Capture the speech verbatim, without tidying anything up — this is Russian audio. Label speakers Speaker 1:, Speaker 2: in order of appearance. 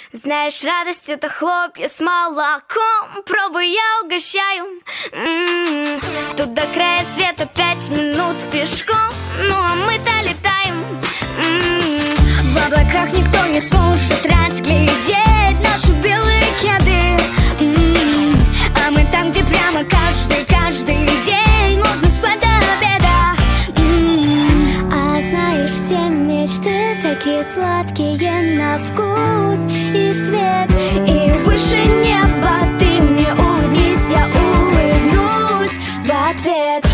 Speaker 1: Знаешь, радость — это хлопья с молоком. Пробуй, я угощаю. М-м-м. Тут до края света пять минут пешком. Ну а мы-то летаем. М-м-м. В облаках никто не сможет разглядеть наши белые кеды. М-м-м. А мы там, где прямо каждый, каждый день можно спать до обеда. М-м-м. А знаешь, все мечты такие сладкие на вкус и цвет. И выше неба ты мне улыбнись, я улыбнусь в ответ.